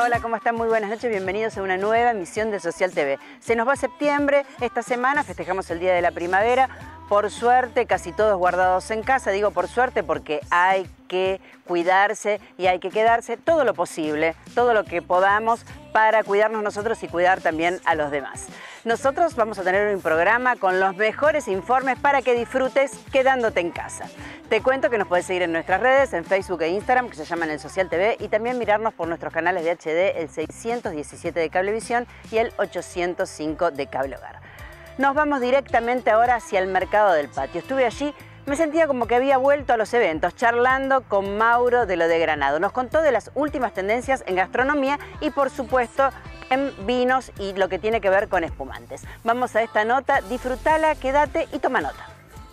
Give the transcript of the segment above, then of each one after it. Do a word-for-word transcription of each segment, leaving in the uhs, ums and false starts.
hola, ¿cómo están? Muy buenas noches, bienvenidos a una nueva emisión de Social T V. Se nos va septiembre, esta semana festejamos el Día de la Primavera. Por suerte, casi todos guardados en casa. Digo por suerte porque hay que cuidarse y hay que quedarse todo lo posible, todo lo que podamos para cuidarnos nosotros y cuidar también a los demás. Nosotros vamos a tener un programa con los mejores informes para que disfrutes quedándote en casa. Te cuento que nos puedes seguir en nuestras redes, en Facebook e Instagram, que se llaman El Social T V, y también mirarnos por nuestros canales de H D, el seiscientos diecisiete de Cablevisión y el ochocientos cinco de Cable Hogar. Nos vamos directamente ahora hacia el Mercado del Patio. Estuve allí, me sentía como que había vuelto a los eventos, charlando con Mauro de lo de Granado. Nos contó de las últimas tendencias en gastronomía y, por supuesto, en vinos y lo que tiene que ver con espumantes. Vamos a esta nota, disfrutala, quédate y toma nota.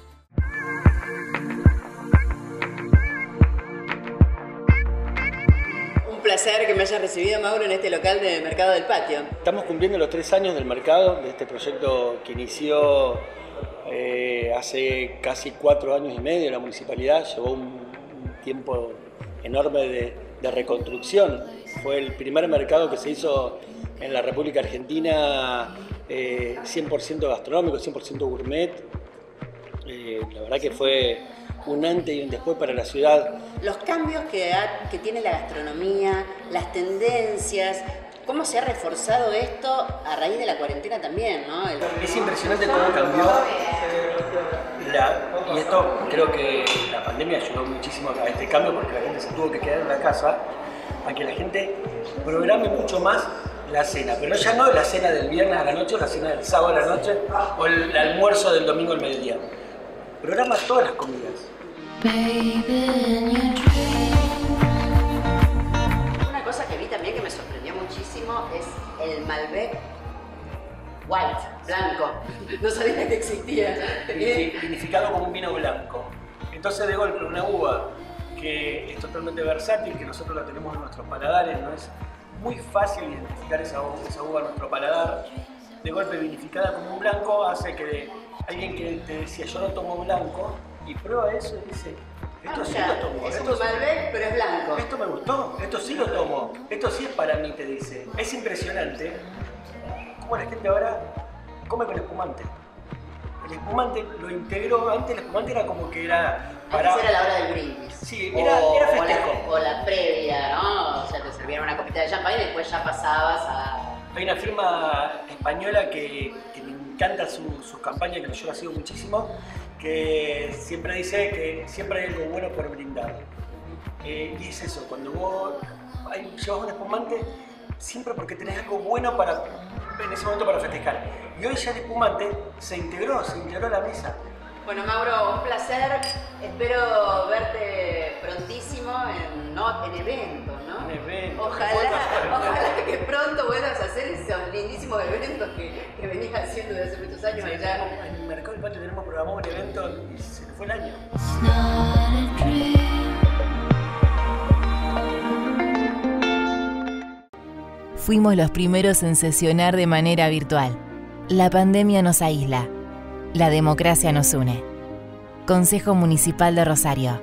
Un placer que me hayas recibido, Mauro, en este local de Mercado del Patio. Estamos cumpliendo los tres años del mercado, de este proyecto que inició eh, hace casi cuatro años y medio. La municipalidad llevó un, un tiempo enorme de, de reconstrucción. Fue el primer mercado que se hizo en la República Argentina, eh, cien por ciento gastronómico, cien por ciento gourmet. Eh, la verdad que fue un antes y un después para la ciudad. Los cambios que, ha, que tiene la gastronomía, las tendencias, cómo se ha reforzado esto a raíz de la cuarentena también, ¿no? El... Es impresionante cómo cambió, la, y esto creo que la pandemia ayudó muchísimo a este cambio porque la gente se tuvo que quedar en la casa, a que la gente programe mucho más la cena, pero ya no la cena del viernes a la noche o la cena del sábado a la noche o el, el almuerzo del domingo al mediodía. Programa todas las comidas. Una cosa que vi también que me sorprendió muchísimo es el Malbec White, blanco. No sabía que existía. Vinificado como un vino blanco. Entonces, de golpe, una uva que es totalmente versátil, que nosotros la tenemos en nuestros paladares, no es muy fácil identificar esa uva, esa uva en nuestro paladar. De golpe, vinificada como un blanco, hace que alguien que te decía yo no tomo blanco y prueba eso y dice esto ah, sí ya, lo tomo. Es esto un Malbec, pero es blanco. Esto me gustó, esto sí lo tomo, esto sí es para mí, te dice. Es impresionante cómo la gente ahora come con espumante. El espumante lo integró, antes el espumante era como que era para... Antes era la hora del brindis. Sí, era, o, era festejo. O la, o la previa, ¿no? O sea, te servían una copita de champán y después ya pasabas a... Hay una firma española que, que me encanta su, sus campañas, que yo la sigo muchísimo, que siempre dice que siempre hay algo bueno por brindar. Eh, y es eso, cuando vos hay, llevas un espumante, siempre porque tenés algo bueno para, en ese momento para festejar. Y hoy ya el espumante se integró, se integró a la mesa. Bueno, Mauro, un placer. Espero verte prontísimo en, no, en eventos, ¿no? En eventos. Ojalá, ojalá que pronto vuelvas a hacer esos lindísimos eventos que, que venías haciendo desde hace muchos años sí, allá. En el Mercado del Patio tenemos programado un evento y se fue el año. Fuimos los primeros en sesionar de manera virtual. La pandemia nos aísla. La democracia nos une. Consejo Municipal de Rosario.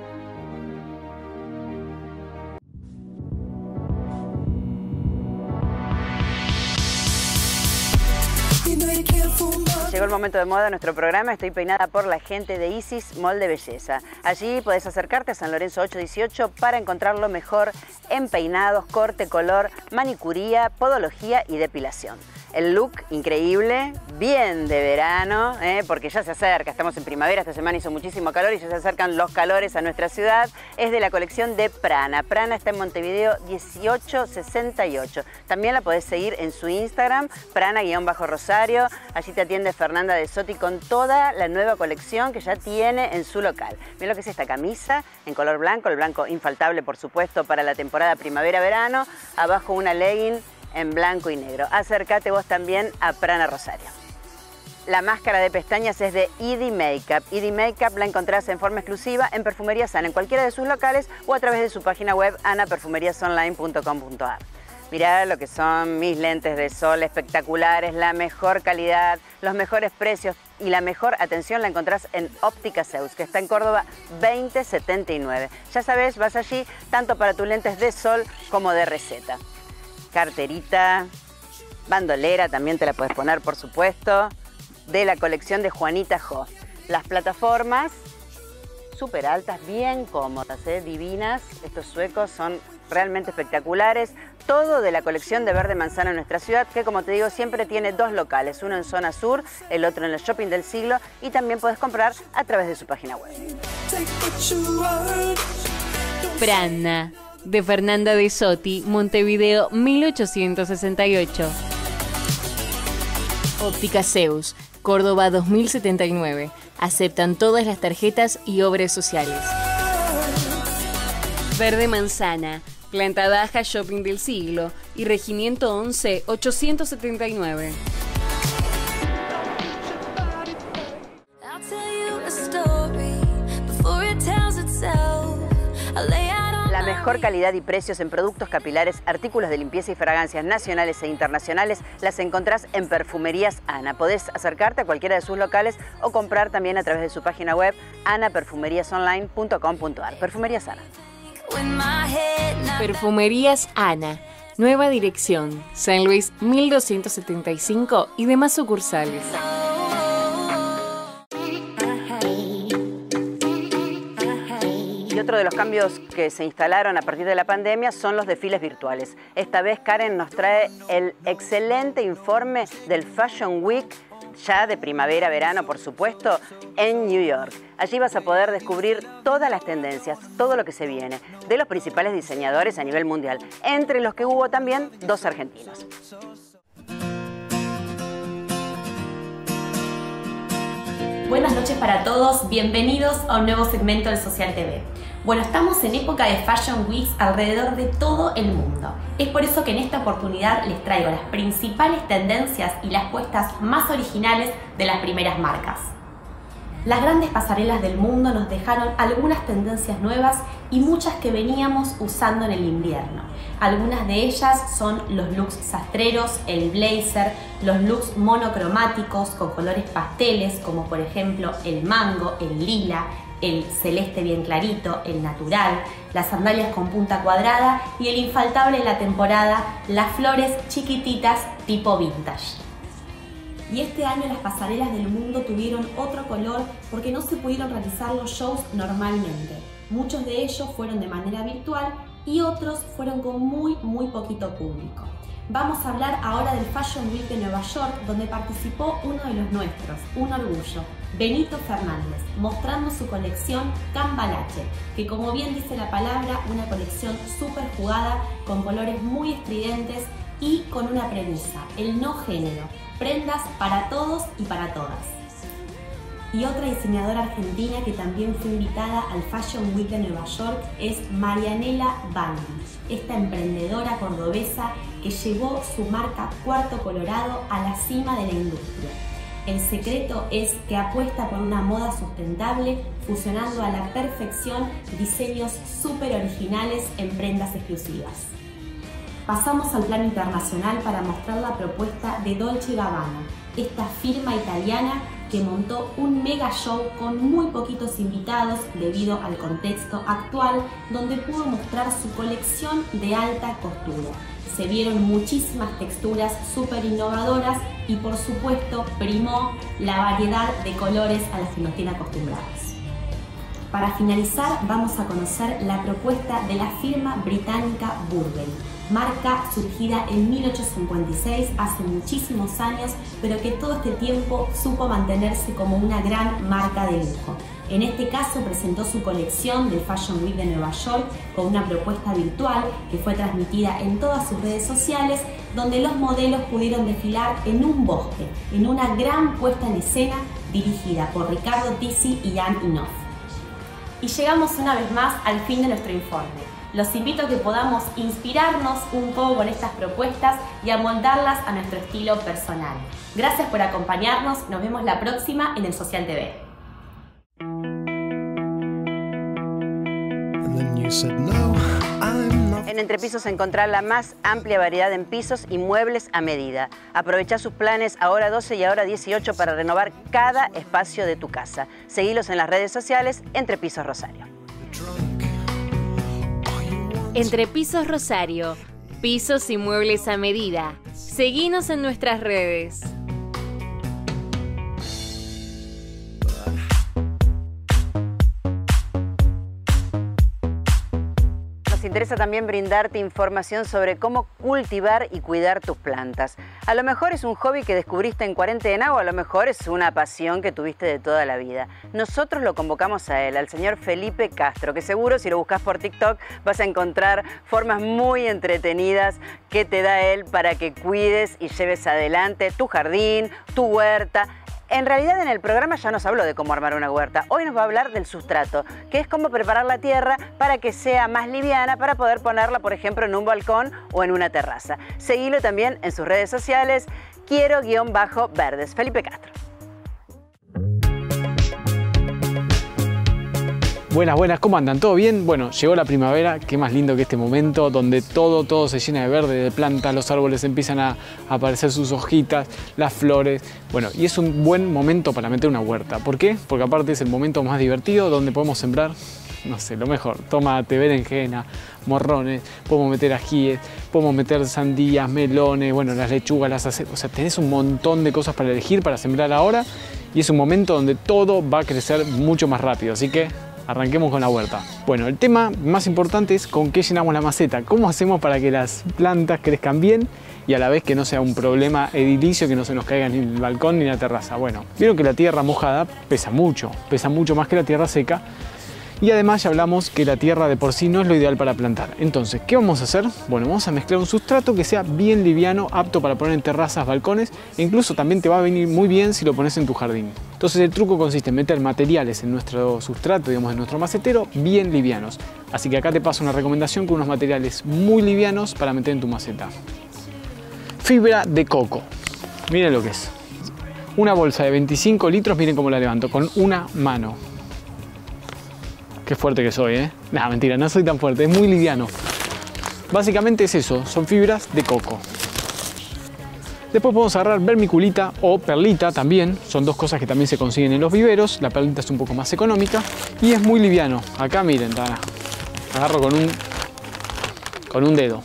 Llegó el momento de moda de nuestro programa. Estoy peinada por la gente de Isis Molde Belleza. Allí podés acercarte a San Lorenzo ocho dieciocho para encontrar lo mejor en peinados, corte, color, manicuría, podología y depilación. El look increíble, bien de verano, ¿eh? Porque ya se acerca, estamos en primavera, esta semana hizo muchísimo calor y ya se acercan los calores a nuestra ciudad. Es de la colección de Prana. Prana está en Montevideo dieciocho sesenta y ocho. También la podés seguir en su Instagram, Prana-Rosario. Allí te atiende Fernanda de Sotti con toda la nueva colección que ya tiene en su local. Mira lo que es esta camisa en color blanco, el blanco infaltable por supuesto para la temporada primavera-verano. Abajo una legging en blanco y negro. Acércate vos también a Prana Rosario. La máscara de pestañas es de Edie Makeup. Edie Makeup la encontrás en forma exclusiva en Perfumería Sana, en cualquiera de sus locales o a través de su página web ana perfumerias online punto com punto a r. Mirá lo que son mis lentes de sol espectaculares, la mejor calidad, los mejores precios y la mejor atención la encontrás en Óptica Zeus, que está en Córdoba veinte setenta y nueve. Ya sabés, vas allí tanto para tus lentes de sol como de receta. carterita, bandolera, también te la puedes poner, por supuesto, de la colección de Juanita Jo. Las plataformas súper altas, bien cómodas, ¿eh? Divinas. Estos suecos son realmente espectaculares. Todo de la colección de Verde Manzana en nuestra ciudad, que como te digo, siempre tiene dos locales, uno en zona sur, el otro en el Shopping del Siglo, y también puedes comprar a través de su página web. Franna, de Fernanda de Sotti, Montevideo mil ochocientos sesenta y ocho. Óptica Zeus, Córdoba dos mil setenta y nueve. Aceptan todas las tarjetas y obras sociales. Verde Manzana, Planta Baja, Shopping del Siglo y Regimiento once, ochocientos setenta y nueve. La mejor calidad y precios en productos capilares, artículos de limpieza y fragancias nacionales e internacionales las encontrás en Perfumerías Ana. Podés acercarte a cualquiera de sus locales o comprar también a través de su página web ana perfumerias online punto com punto ar. Perfumerías Ana. Perfumerías Ana, nueva dirección, San Luis mil doscientos setenta y cinco y demás sucursales. Y otro de los cambios que se instalaron a partir de la pandemia son los desfiles virtuales. Esta vez Karen nos trae el excelente informe del Fashion Week, ya de primavera, verano, por supuesto, en New York. Allí vas a poder descubrir todas las tendencias, todo lo que se viene, de los principales diseñadores a nivel mundial, entre los que hubo también dos argentinos. Buenas noches para todos, bienvenidos a un nuevo segmento del Social T V. Bueno, estamos en época de Fashion Weeks alrededor de todo el mundo. Es por eso que en esta oportunidad les traigo las principales tendencias y las puestas más originales de las primeras marcas. Las grandes pasarelas del mundo nos dejaron algunas tendencias nuevas y muchas que veníamos usando en el invierno. Algunas de ellas son los looks sastreros, el blazer, los looks monocromáticos con colores pasteles como por ejemplo el mango, el lila, el celeste bien clarito, el natural, las sandalias con punta cuadrada y el infaltable de la temporada, las flores chiquititas tipo vintage. Y este año las pasarelas del mundo tuvieron otro color porque no se pudieron realizar los shows normalmente. Muchos de ellos fueron de manera virtual y otros fueron con muy muy poquito público. Vamos a hablar ahora del Fashion Week de Nueva York, donde participó uno de los nuestros, un orgullo, Benito Fernández, mostrando su colección Cambalache, que como bien dice la palabra, una colección súper jugada, con colores muy estridentes y con una premisa, el no género, prendas para todos y para todas. Y otra diseñadora argentina que también fue invitada al Fashion Week de Nueva York es Marianela Baldi, esta emprendedora cordobesa que llevó su marca Cuarto Colorado a la cima de la industria. El secreto es que apuesta por una moda sustentable, fusionando a la perfección diseños súper originales en prendas exclusivas. Pasamos al plano internacional para mostrar la propuesta de Dolce Gabbana, esta firma italiana que montó un mega show con muy poquitos invitados debido al contexto actual, donde pudo mostrar su colección de alta costura. Se vieron muchísimas texturas súper innovadoras y por supuesto primó la variedad de colores a las que nos tiene acostumbrados. Para finalizar vamos a conocer la propuesta de la firma británica Burberry, marca surgida en mil ochocientos cincuenta y seis, hace muchísimos años, pero que todo este tiempo supo mantenerse como una gran marca de lujo. En este caso presentó su colección del Fashion Week de Nueva York con una propuesta virtual que fue transmitida en todas sus redes sociales, donde los modelos pudieron desfilar en un bosque, en una gran puesta en escena dirigida por Ricardo Tisi y Anne Inoff. Y llegamos una vez más al fin de nuestro informe. Los invito a que podamos inspirarnos un poco con estas propuestas y amoldarlas a nuestro estilo personal. Gracias por acompañarnos, nos vemos la próxima en el Social T V. En Entrepisos encontrá la más amplia variedad en pisos y muebles a medida. Aprovecha sus planes ahora doce y ahora dieciocho para renovar cada espacio de tu casa. Seguilos en las redes sociales Entrepisos Rosario. Entrepisos Rosario, Pisos y muebles a medida. Seguinos en nuestras redes. Nos interesa también brindarte información sobre cómo cultivar y cuidar tus plantas. A lo mejor es un hobby que descubriste en cuarentena o a lo mejor es una pasión que tuviste de toda la vida. Nosotros lo convocamos a él, al señor Felipe Castro, que seguro si lo buscas por TikTok vas a encontrar formas muy entretenidas que te da él para que cuides y lleves adelante tu jardín, tu huerta. En realidad en el programa ya nos habló de cómo armar una huerta. Hoy nos va a hablar del sustrato, que es cómo preparar la tierra para que sea más liviana, para poder ponerla, por ejemplo, en un balcón o en una terraza. Seguilo también en sus redes sociales, quiero-verdes. Felipe Castro. Buenas, buenas, ¿cómo andan? ¿Todo bien? Bueno, llegó la primavera, qué más lindo que este momento donde todo, todo se llena de verde, de plantas, los árboles empiezan a aparecer sus hojitas, las flores. Bueno, y es un buen momento para meter una huerta. ¿Por qué? Porque aparte es el momento más divertido donde podemos sembrar, no sé, lo mejor, tomate, berenjena, morrones, podemos meter ajíes, podemos meter sandías, melones, bueno, las lechugas, las acetas, o sea, tenés un montón de cosas para elegir, para sembrar ahora y es un momento donde todo va a crecer mucho más rápido, así que arranquemos con la huerta. Bueno, el tema más importante es con qué llenamos la maceta. ¿Cómo hacemos para que las plantas crezcan bien y a la vez que no sea un problema edilicio, que no se nos caiga ni el balcón ni la terraza? Bueno, vieron que la tierra mojada pesa mucho, pesa mucho más que la tierra seca. Y además ya hablamos que la tierra de por sí no es lo ideal para plantar. Entonces, ¿qué vamos a hacer? Bueno, vamos a mezclar un sustrato que sea bien liviano, apto para poner en terrazas, balcones, e incluso también te va a venir muy bien si lo pones en tu jardín. Entonces el truco consiste en meter materiales en nuestro sustrato, digamos en nuestro macetero, bien livianos. Así que acá te paso una recomendación con unos materiales muy livianos para meter en tu maceta. Fibra de coco. Miren lo que es. Una bolsa de veinticinco litros, miren cómo la levanto, con una mano. Qué fuerte que soy, ¿eh? No, mentira, no soy tan fuerte, es muy liviano. Básicamente es eso, son fibras de coco. Después podemos agarrar vermiculita o perlita también, son dos cosas que también se consiguen en los viveros. La perlita es un poco más económica y es muy liviano. Acá miren, tana, agarro con un, con un dedo.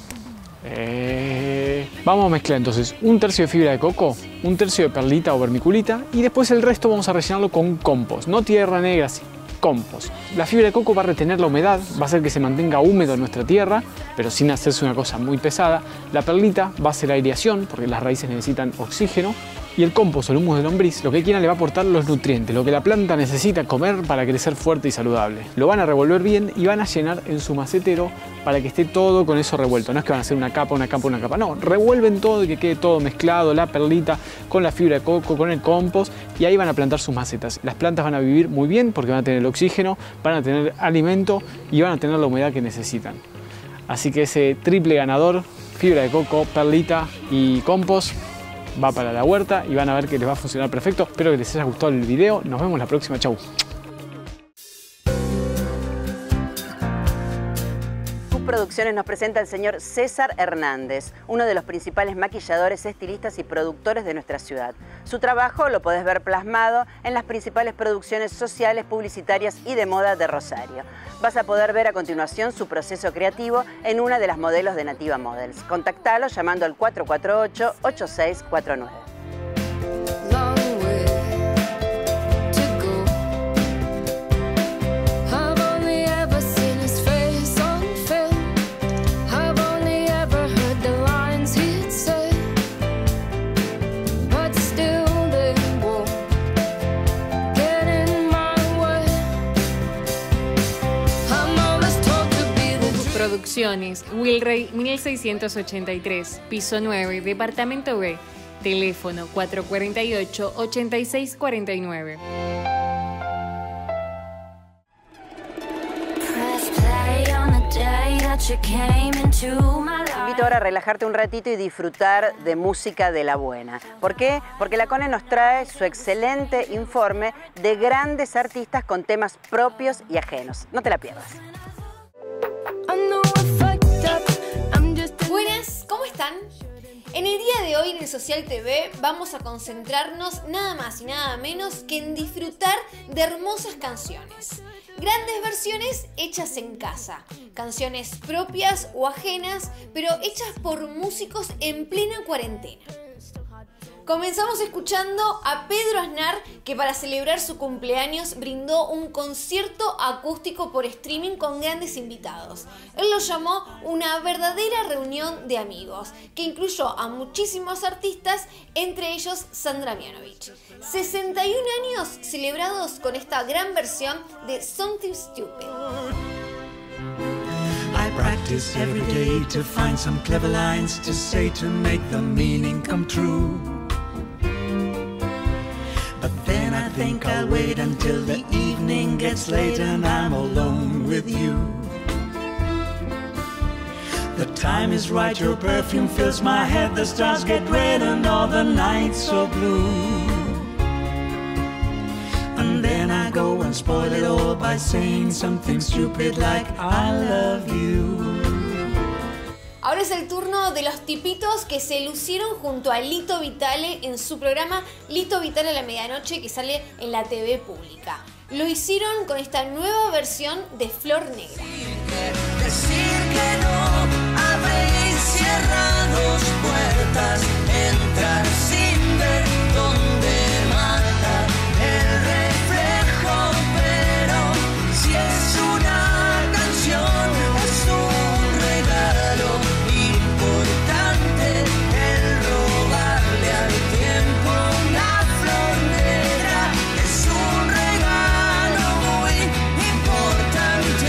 Eh... Vamos a mezclar entonces un tercio de fibra de coco, un tercio de perlita o vermiculita y después el resto vamos a rellenarlo con compost, no tierra negra, sí. Compost. La fibra de coco va a retener la humedad, va a hacer que se mantenga húmedo en nuestra tierra, pero sin hacerse una cosa muy pesada. La perlita va a hacer aireación, porque las raíces necesitan oxígeno. Y el compost o el humus de lombriz, lo que quiera le va a aportar los nutrientes, lo que la planta necesita comer para crecer fuerte y saludable. Lo van a revolver bien y van a llenar en su macetero para que esté todo con eso revuelto. No es que van a hacer una capa, una capa, una capa. No, revuelven todo y que quede todo mezclado, la perlita con la fibra de coco, con el compost, y ahí van a plantar sus macetas. Las plantas van a vivir muy bien porque van a tener el oxígeno, van a tener alimento y van a tener la humedad que necesitan. Así que ese triple ganador, fibra de coco, perlita y compost, va para la huerta y van a ver que les va a funcionar perfecto. Espero que les haya gustado el video. Nos vemos la próxima. Chau. Producciones nos presenta el señor César Hernández, uno de los principales maquilladores, estilistas y productores de nuestra ciudad. Su trabajo lo podés ver plasmado en las principales producciones sociales, publicitarias y de moda de Rosario. Vas a poder ver a continuación su proceso creativo en una de las modelos de Nativa Models. Contactalo llamando al cuatro cuatro ocho, ocho seis cuatro nueve. Producciones Wilray mil seiscientos ochenta y tres, piso nueve, departamento B, teléfono cuatro cuatro ocho, ocho seis cuatro nueve. Te invito ahora a relajarte un ratito y disfrutar de música de la buena. ¿Por qué? Porque la CONE nos trae su excelente informe de grandes artistas con temas propios y ajenos. No te la pierdas. Buenas, ¿cómo están? En el día de hoy en el Social T V vamos a concentrarnos nada más y nada menos que en disfrutar de hermosas canciones. Grandes versiones hechas en casa, canciones propias o ajenas, pero hechas por músicos en plena cuarentena. Comenzamos escuchando a Pedro Aznar, que para celebrar su cumpleaños brindó un concierto acústico por streaming con grandes invitados. Él lo llamó una verdadera reunión de amigos, que incluyó a muchísimos artistas, entre ellos Sandra Mianovich. sesenta y un años celebrados con esta gran versión de Something Stupid. I practice every day to find some clever lines to say to make the meaning come true. But then I think I'll wait until the evening gets late and I'm alone with you. The time is right, your perfume fills my head, the stars get red and all the nights so blue. And then I go and spoil it all by saying something stupid like I love you. Ahora es el turno de los tipitos que se lucieron junto a Lito Vitale en su programa Lito Vitale a la medianoche, que sale en la T V pública. Lo hicieron con esta nueva versión de Flor Negra. Decir que no, abrir cerrados puertas, entrar sin ver dónde mata el reflejo, pero si es una canción, es un regalo importante el robarle al tiempo una flor negra, es un regalo muy importante.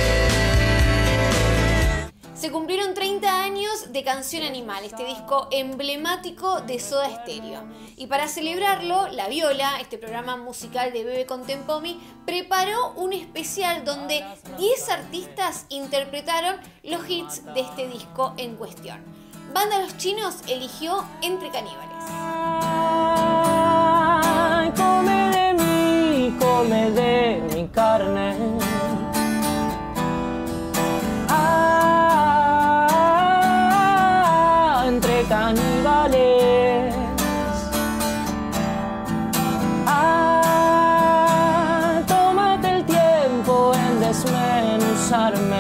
Se cumplieron treinta años de Canción Animal, este disco emblemático de Soda Stereo. Y para celebrarlo, La Viola, este programa musical de Bebe con Tempomi, preparó un especial donde diez artistas interpretaron los hits de este disco en cuestión. Banda Los Chinos eligió Entre Caníbales. Ay, come de mí, come de mi carne. Ah, entre caníbales. Ah, tómate el tiempo en desmenuzarme.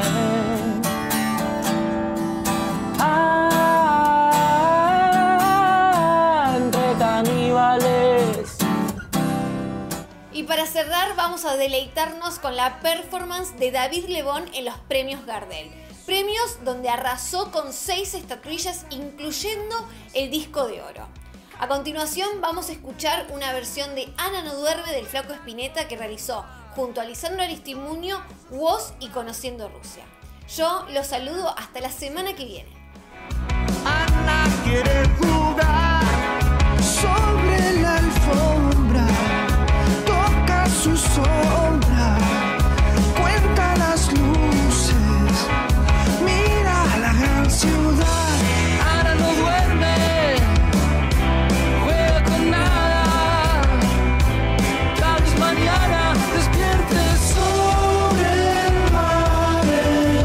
Y para cerrar vamos a deleitarnos con la performance de David Lebón en los premios Gardel. Premios donde arrasó con seis estatuillas, incluyendo el disco de oro. A continuación vamos a escuchar una versión de Ana no duerme del Flaco Spinetta que realizó junto a Lisandro Aristimuño, Woz y Conociendo Rusia. Yo los saludo hasta la semana que viene. Ana quiere jugar sobre la alfombra, toca su sombra, cuenta las luces, mira la gran ciudad. Ana no duerme, juega con nada, tal vez mañana despierte sobre el mar, el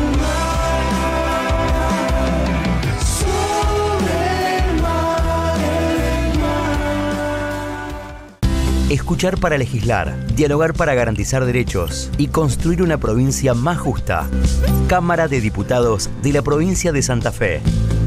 mar, sobre el mar, el mar. Escuchar para legislar, dialogar para garantizar derechos y construir una provincia más justa. Cámara de Diputados de la provincia de Santa Fe.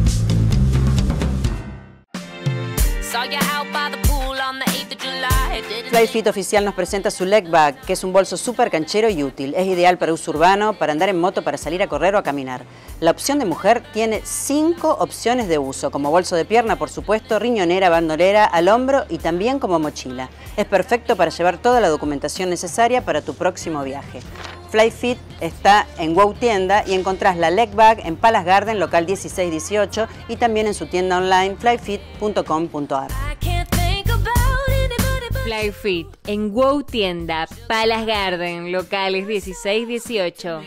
Flyfit Oficial nos presenta su Leg Bag, que es un bolso súper canchero y útil. Es ideal para uso urbano, para andar en moto, para salir a correr o a caminar. La opción de mujer tiene cinco opciones de uso, como bolso de pierna, por supuesto, riñonera, bandolera, al hombro y también como mochila. Es perfecto para llevar toda la documentación necesaria para tu próximo viaje. Flyfit está en Wow Tienda y encontrás la Leg Bag en Palace Garden, local dieciséis dieciocho, y también en su tienda online flyfit punto com punto ar. Flyfit en Wow Tienda, Palace Garden, locales dieciséis dieciocho.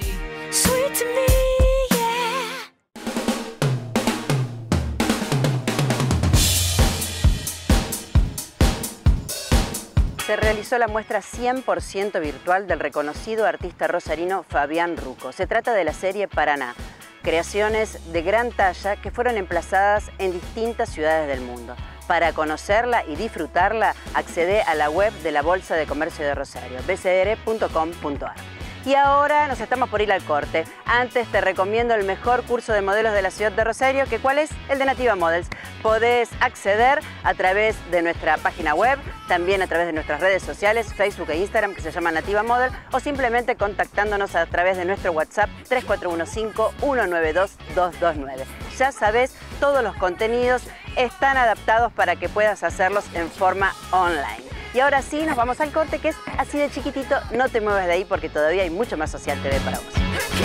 Se realizó la muestra cien por ciento virtual del reconocido artista rosarino Fabián Rucco. Se trata de la serie Paraná. creaciones de gran talla que fueron emplazadas en distintas ciudades del mundo. Para conocerla y disfrutarla, accede a la web de la Bolsa de Comercio de Rosario, b c r punto com punto a r. Y ahora nos estamos por ir al corte. Antes te recomiendo el mejor curso de modelos de la ciudad de Rosario, que ¿cuál es? El de Nativa Models. Podés acceder a través de nuestra página web, también a través de nuestras redes sociales, Facebook e Instagram, que se llama Nativa Model, o simplemente contactándonos a través de nuestro WhatsApp tres cuatro uno cinco, uno nueve dos, dos dos nueve. Ya sabés, todos los contenidos están adaptados para que puedas hacerlos en forma online. Y ahora sí, nos vamos al corte, que es así de chiquitito. No te muevas de ahí porque todavía hay mucho más Social T V para vos.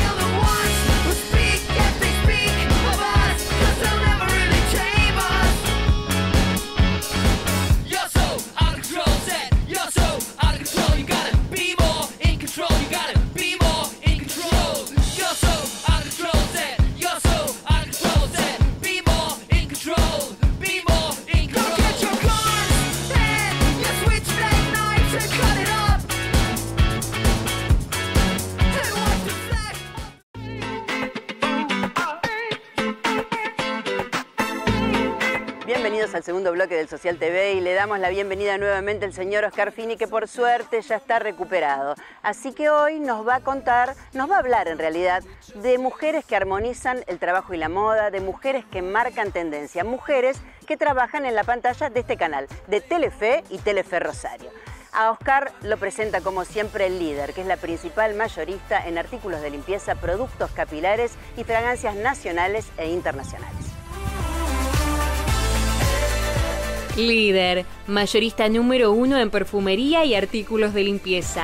Bienvenidos al segundo bloque del Social T V y le damos la bienvenida nuevamente al señor Oscar Fini, que por suerte ya está recuperado. Así que hoy nos va a contar, nos va a hablar en realidad de mujeres que armonizan el trabajo y la moda, de mujeres que marcan tendencia, mujeres que trabajan en la pantalla de este canal, de Telefe y Telefe Rosario. A Oscar lo presenta como siempre el líder, que es la principal mayorista en artículos de limpieza, productos capilares y fragancias nacionales e internacionales. Líder, mayorista número uno en perfumería y artículos de limpieza.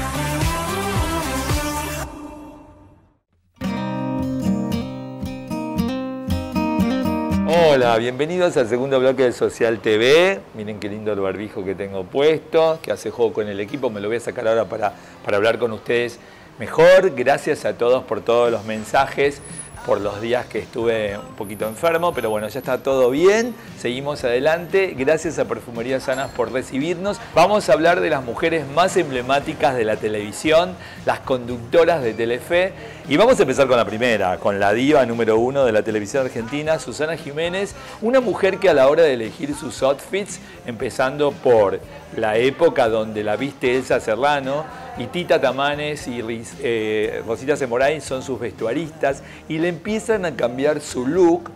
Hola, bienvenidos al segundo bloque del Social T V. Miren qué lindo el barbijo que tengo puesto, que hace juego con el equipo. Me lo voy a sacar ahora para, para hablar con ustedes mejor. Gracias a todos por todos los mensajes, por los días que estuve un poquito enfermo, pero bueno, ya está todo bien, seguimos adelante. Gracias a Perfumerías Sanas por recibirnos. Vamos a hablar de las mujeres más emblemáticas de la televisión, las conductoras de Telefe, y vamos a empezar con la primera, con la diva número uno de la televisión argentina, Susana Jiménez, una mujer que a la hora de elegir sus outfits, empezando por la época donde la viste Elsa Serrano, y Tita Tamanes y eh, Rosita Semoray son sus vestuaristas y le empiezan a cambiar su look.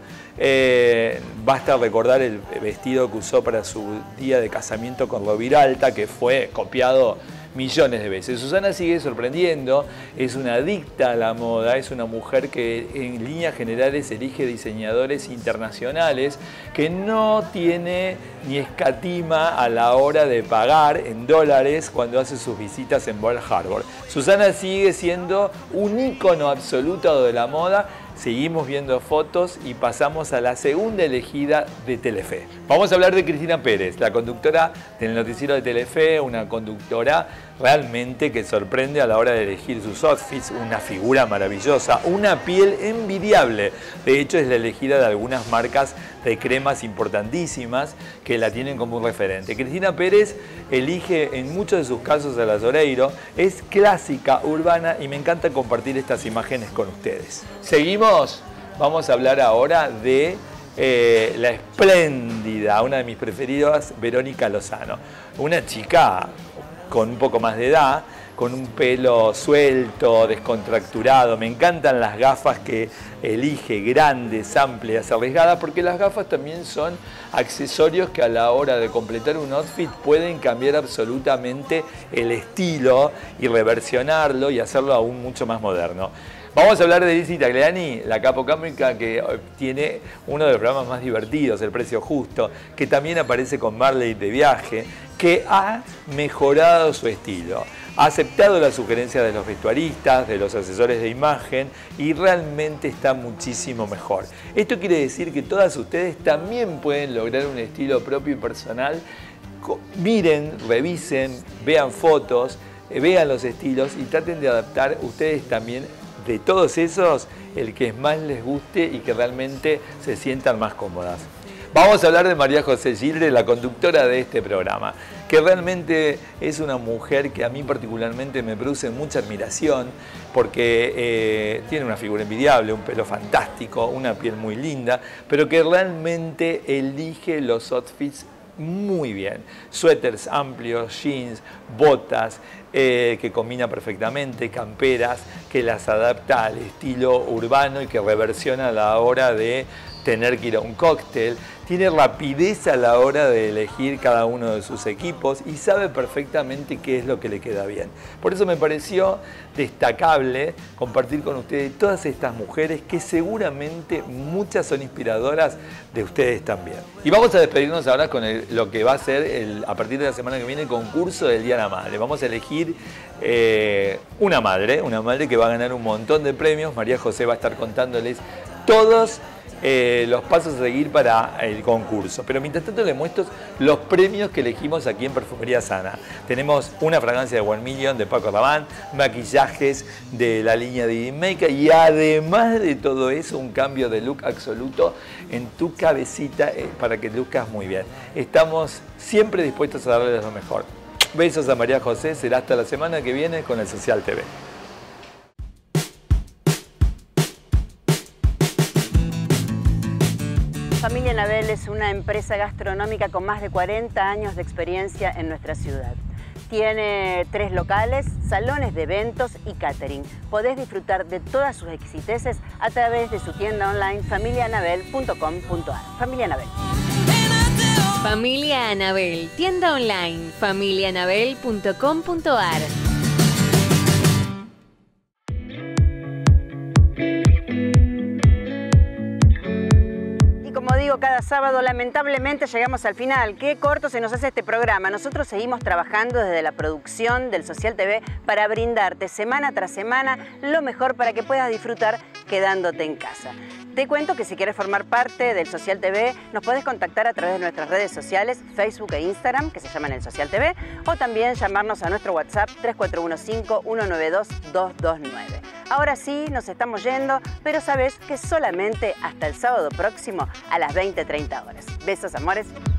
Eh, basta recordar el vestido que usó para su día de casamiento con Roviralta, que fue copiado millones de veces. Susana sigue sorprendiendo, es una adicta a la moda, es una mujer que en líneas generales elige diseñadores internacionales, que no tiene ni escatima a la hora de pagar en dólares cuando hace sus visitas en Bal Harbour. Susana sigue siendo un ícono absoluto de la moda. Seguimos viendo fotos y pasamos a la segunda elegida de Telefe. Vamos a hablar de Cristina Pérez, la conductora del noticiero de Telefe, una conductora realmente que sorprende a la hora de elegir sus outfits, una figura maravillosa, una piel envidiable. De hecho, es la elegida de algunas marcas de cremas importantísimas que la tienen como un referente. Cristina Pérez elige en muchos de sus casos a la Soreiro, es clásica, urbana, y me encanta compartir estas imágenes con ustedes. Seguimos, vamos a hablar ahora de eh, la espléndida, una de mis preferidas, Verónica Lozano. Una chica con un poco más de edad, con un pelo suelto, descontracturado. Me encantan las gafas que elige, grandes, amplias, arriesgadas, porque las gafas también son accesorios que a la hora de completar un outfit pueden cambiar absolutamente el estilo y reversionarlo y hacerlo aún mucho más moderno. Vamos a hablar de Lizzy Tagliani, la capocómica que tiene uno de los programas más divertidos, El Precio Justo, que también aparece con Marley de viaje, que ha mejorado su estilo. Ha aceptado las sugerencias de los vestuaristas, de los asesores de imagen, y realmente está muchísimo mejor. Esto quiere decir que todas ustedes también pueden lograr un estilo propio y personal. Miren, revisen, vean fotos, vean los estilos y traten de adaptar ustedes también de todos esos el que más les guste y que realmente se sientan más cómodas. Vamos a hablar de María José Gilde, la conductora de este programa, que realmente es una mujer que a mí particularmente me produce mucha admiración, porque eh, tiene una figura envidiable, un pelo fantástico, una piel muy linda, pero que realmente elige los outfits muy bien. Suéteres amplios, jeans, botas, eh, que combina perfectamente, camperas, que las adapta al estilo urbano y que reversiona a la hora de tener que ir a un cóctel. Tiene rapidez a la hora de elegir cada uno de sus equipos y sabe perfectamente qué es lo que le queda bien. Por eso me pareció destacable compartir con ustedes todas estas mujeres que seguramente muchas son inspiradoras de ustedes también. Y vamos a despedirnos ahora con el, lo que va a ser el, a partir de la semana que viene el concurso del Día de la Madre. Vamos a elegir eh, una madre, una madre que va a ganar un montón de premios. María José va a estar contándoles todos Eh, los pasos a seguir para el concurso. Pero mientras tanto les muestro los premios que elegimos aquí en Perfumería Sana. Tenemos una fragancia de One Million de Paco Rabanne, maquillajes de la línea de Maker y además de todo eso un cambio de look absoluto en tu cabecita eh, para que luzcas muy bien. Estamos siempre dispuestos a darles lo mejor. Besos a María José, será hasta la semana que viene con el Social T V. Familia Nabel es una empresa gastronómica con más de cuarenta años de experiencia en nuestra ciudad. Tiene tres locales, salones de eventos y catering. Podés disfrutar de todas sus exquisiteces a través de su tienda online familia anabel punto com punto a r. Familia Anabel. Familia Anabel, tienda online familia anabel punto com punto a r. Como digo cada sábado, lamentablemente llegamos al final. Qué corto se nos hace este programa. Nosotros seguimos trabajando desde la producción del Social T V para brindarte semana tras semana lo mejor para que puedas disfrutar quedándote en casa. Te cuento que si quieres formar parte del Social T V, nos podés contactar a través de nuestras redes sociales, Facebook e Instagram, que se llaman el Social T V, o también llamarnos a nuestro WhatsApp tres cuatro uno cinco, uno nueve dos, dos dos nueve. Ahora sí, nos estamos yendo, pero sabes que solamente hasta el sábado próximo a las veinte treinta horas. Besos, amores.